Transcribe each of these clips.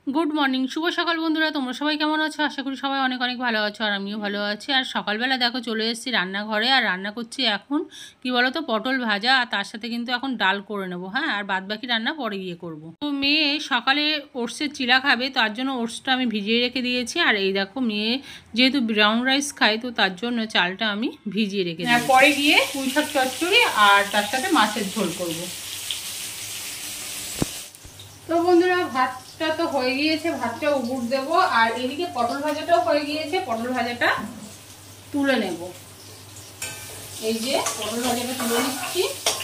Good morning, শুভ সকাল বন্ধুরা। তোমরা সবাই কেমন আছো? আশা করি সবাই অনেক অনেক ভালো আছো, আর আমিও ভালো আছি। আর সকালবেলা দেখো চলে এসেছি রান্নাঘরে, আর রান্না করছি এখন কি বলো তো, পটল ভাজা, আর তার সাথে কিন্তু এখন ডাল করে নেবো। হ্যাঁ, আর বাদ বাকি রান্না পরে গিয়ে করবো। তো মেয়ে সকালে ওটসের চিলা খাবে, তার জন্য ওটসটা আমি ভিজিয়ে রেখে দিয়েছি। আর এই দেখো মেয়ে যেহেতু ব্রাউন রাইস খায়, তো তার জন্য চালটা আমি ভিজিয়ে রেখে দিই। পরে গিয়ে পুঁই শাক চচ্চড়ি আর তার সাথে মাছের ঝোল করবো। তো বন্ধুরা, ভাতটা তো হয়ে গিয়েছে, ভাতটা উবুর দেবো। আর এদিকে পটল ভাজাটাও হয়ে গিয়েছে, পটল ভাজাটা তুলে নেব। এই যে পটল ভাজাটা তুলে নিচ্ছি।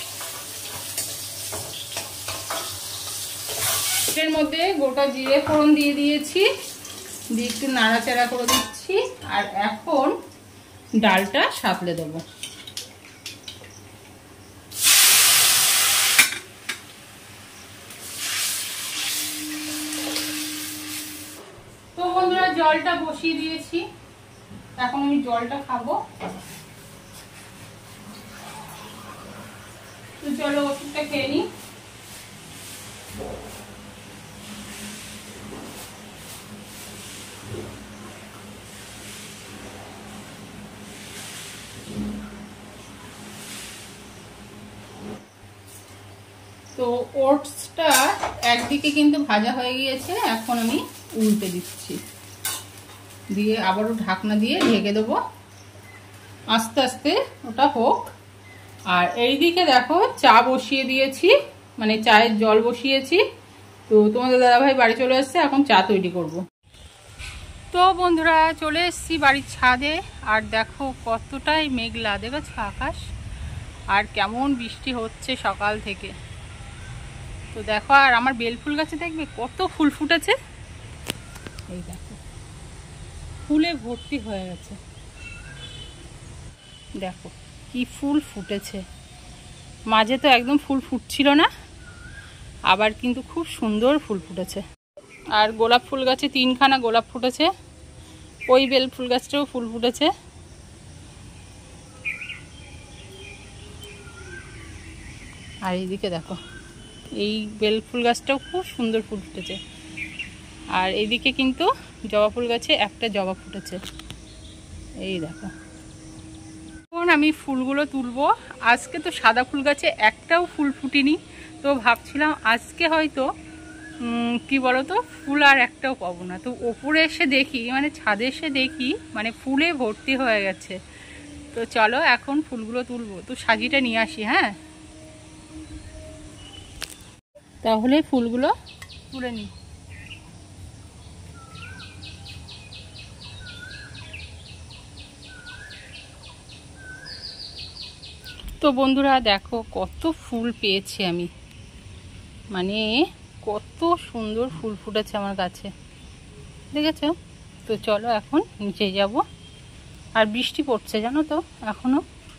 এর মধ্যে গোটা জিরে ফোড়ন দিয়ে দিয়েছি, দিয়ে একটু নাড়াচাড়া করে দিচ্ছি। আর এখন ডালটা সাঁতলে দেবো। তো বন্ধুরা, জলটা বসিয়ে দিয়েছি, এখন আমি জলটা খাবো। তো চলো ওষুধটা খেয়ে নিই। তো ওটসটা একদিকে কিন্তু ভাজা হয়ে গিয়েছে, এখন আমি উল্টে দিচ্ছি, দিয়ে আবারও ঢাকনা দিয়ে ঢেকে দেবো, আস্তে আস্তে ওটা হোক। আর এইদিকে দেখো চা বসিয়ে দিয়েছি, মানে চায়ের জল বসিয়েছি। তো তোমাদের দাদাভাই বাড়ি চলে এসছে, এখন চা তৈরি করব। তো বন্ধুরা, চলে এসছি বাড়ির ছাদে। আর দেখো কতটাই মেঘলা, দেখেছো আকাশ, আর কেমন বৃষ্টি হচ্ছে সকাল থেকে। তো দেখো, আর আমার বেলফুল গাছে দেখবে কত ফুল ফুটেছে। এই দেখো ফুলে ভর্তি হয়ে গেছে, দেখো কি ফুল ফুটেছে। মাঝে তো একদম ফুল ফুটছিল না, আবার কিন্তু খুব সুন্দর ফুল ফুটেছে। আর গোলাপ ফুল গাছে 3খানা গোলাপ ফুটেছে, ওই বেল ফুল গাছটাও ফুল ফুটেছে। আর এইদিকে দেখো এই বেল ফুল গাছটাও খুব সুন্দর ফুল ফুটেছে। আর এইদিকে কিন্তু জবা ফুল গাছে একটা জবা ফুটেছে, এই দেখো। এখন আমি ফুলগুলো তুলবো। আজকে তো সাদা ফুল গাছে একটাও ফুল ফুটিনি, তো ভাবছিলাম আজকে হয়তো কি বলতো, ফুল আর একটাও পাবো না। তো ওপরে এসে দেখি, মানে ছাদে এসে দেখি, মানে ফুলে ভর্তি হয়ে গেছে। তো চলো এখন ফুলগুলো তুলবো। তো সাজিটা নিয়ে আসি। হ্যাঁ, তাহলে ফুলগুলো তুলে নিই। তো বন্ধুরা দেখো কত ফুল পেয়েছি আমি, মানে কত সুন্দর ফুল ফুটেছে আমার গাছে, দেখেছো? তো চলো এখন নিচে যাব। আর বৃষ্টি পড়ছে জানো তো এখনো।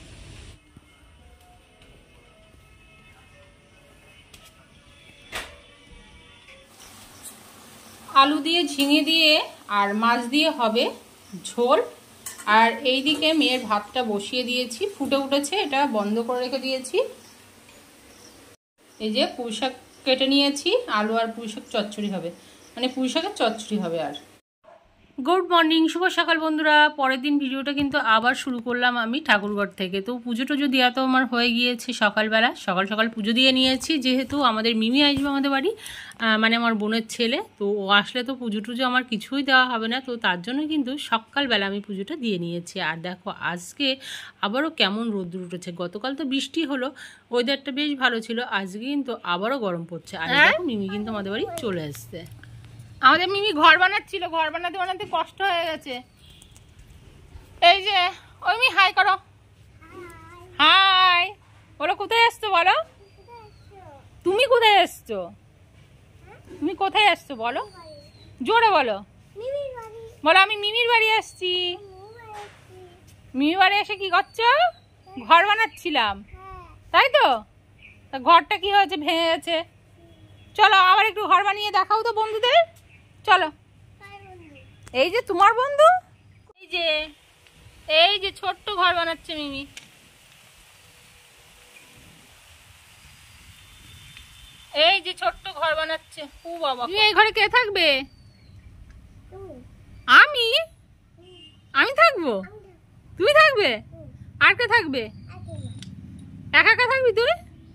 আলু দিয়ে, ঝিঙে দিয়ে আর মাছ দিয়ে হবে ঝোল। আর এইদিকে মেয়ের ভাতটা বসিয়ে দিয়েছি, ফুটে উঠেছে, এটা বন্ধ করে রেখে দিয়েছি। এই যে পুঁই শাক কেটে নিয়েছি, আলু আর পুঁই শাক চচ্চড়ি হবে, মানে পুঁই শাকের চচ্চড়ি হবে। আর গুড মর্নিং, শুভ সকাল বন্ধুরা। পরের দিন ভিডিওটা কিন্তু আবার শুরু করলাম আমি ঠাকুরঘর থেকে। তো পুজো টুজো দেওয়া তো আমার হয়ে গিয়েছে, সকালবেলা সকাল সকাল পুজো দিয়ে নিয়েছি। যেহেতু আমাদের মিমি আসবে আমাদের বাড়ি, মানে আমার বোনের ছেলে, তো ও আসলে তো পুজো টুজো আমার কিছুই দেওয়া হবে না। তো তার জন্য কিন্তু সকালবেলা আমি পুজোটা দিয়ে নিয়েছি। আর দেখো আজকে আবারও কেমন রোদ্দুর উঠেছে। গতকাল তো বৃষ্টি হলো, ওয়েদারটা বেশ ভালো ছিল, আজকে কিন্তু আবারও গরম পড়ছে। আর দেখো মিমি কিন্তু আমাদের বাড়ি চলে আসছে। আমাদের মিমি ঘর বানাচ্ছিল, ঘর বানাতে বানাতে কষ্ট হয়ে গেছে। এই যে ওই মি হাই করো, হাই বলো। কোথায় আসছো বলো, তুমি কোথায় আসছো, তুমি কোথায় আসছো বলো, জোরে বলো, বলো আমি মিমির বাড়ি আসছি। মিমির বাড়ি এসে কি করছো? ঘর বানাচ্ছিলাম, তাই তো? তা ঘরটা কি হয়েছে, ভেঙে গেছে। চলো আবার একটু ঘর বানিয়ে দেখাও তো বন্ধুদের, চলো। এই যে তোমার বন্ধু, এই যে ছোট্ট ঘর বানাচ্ছে মিমি। এই যে ছোট্ট ঘর বানাচ্ছে। ও বাবা, এই ঘরে কে থাকবে? আমি আমি থাকবো, তুই থাকবে, আর কে থাকবে? একা একা থাকবি তুই?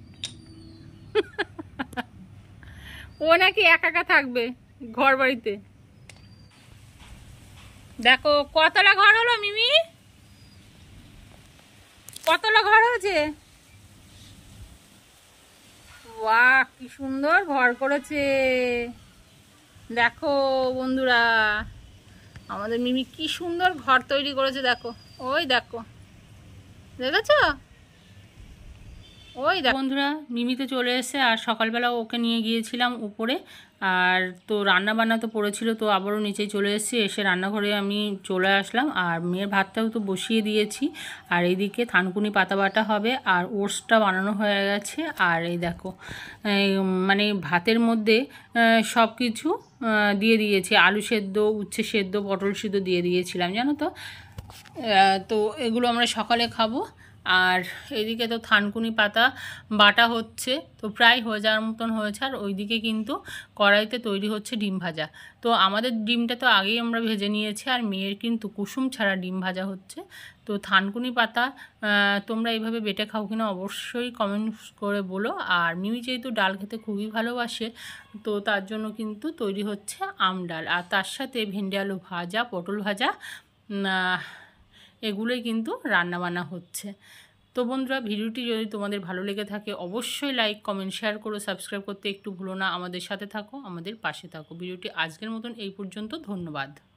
ও নাকি একা একা থাকবে ঘর বাড়িতে। দেখো কতলা ঘর হলো মিমি, কতলা ঘর হয়েছে। বাহ কি সুন্দর ঘর করেছে। দেখো বন্ধুরা, আমাদের মিমি কি সুন্দর ঘর তৈরি করেছে। দেখো ওই দেখো, দেখেছো? ওই দেখো বন্ধুরা, মিমি তো চলে এসে, আর সকালবেলা ওকে নিয়ে গিয়েছিলাম উপরে। আর তো রান্না বান্না তো পড়েছিল, তো আবারও নিচেই চলে এসেছি। এসে রান্নাঘরে আমি চলে আসলাম, আর মেয়ের ভাতটাও তো বসিয়ে দিয়েছি। আর এইদিকে থানকুনি পাতা বাটা হবে, আর ওটসটা বানানো হয়ে গেছে। আর এই দেখো মানে ভাতের মধ্যে সব কিছু দিয়ে দিয়েছি, আলু সেদ্ধ, উচ্ছে সেদ্ধ, পটল সিদ্ধ দিয়ে দিয়েছিলাম জানো তো। তো এগুলো আমরা সকালে খাবো। আর এদিকে তো থানকুনি পাতা বাটা হচ্ছে, তো প্রায় হয়ে যাওয়ার মতন হয়েছে। আর ওইদিকে কিন্তু কড়াইতে তৈরি হচ্ছে ডিম ভাজা। তো আমাদের ডিমটা তো আগেই আমরা ভেজে নিয়েছি, আর মেয়ের কিন্তু কুসুম ছাড়া ডিম ভাজা হচ্ছে। তো থানকুনি পাতা তোমরা এইভাবে বেটে খাও কিনা অবশ্যই কমেন্টস করে বলো। আর মিমি যেহেতু ডাল খেতে খুবই ভালোবাসে, তো তার জন্য কিন্তু তৈরি হচ্ছে আম ডাল, আর তার সাথে ভেন্ডি আলু ভাজা, পটল ভাজা, এগুলোই কিন্তু রান্নাবান্না হচ্ছে। তো বন্ধুরা, ভিডিওটি যদি তোমাদের ভালো লেগে থাকে অবশ্যই লাইক, কমেন্ট, শেয়ার করো। সাবস্ক্রাইব করতে একটু ভুলো না। আমাদের সাথে থাকো, আমাদের পাশে থাকো। ভিডিওটি আজকের মতন এই পর্যন্ত। ধন্যবাদ।